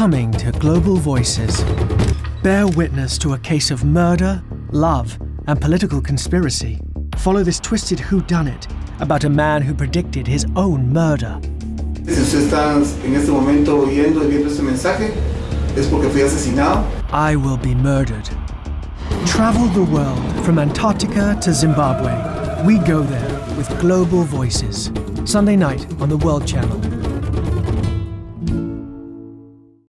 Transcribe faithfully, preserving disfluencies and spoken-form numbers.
coming to Global Voices. Bear witness to a case of murder, love, and political conspiracy. Follow this twisted whodunit about a man who predicted his own murder. Si usted está en este momento oyendo y viendo este mensaje, es porque fui asesinado. I will be murdered. Travel the world from Antarctica to Zimbabwe. We go there with Global Voices. Sunday night on the World Channel.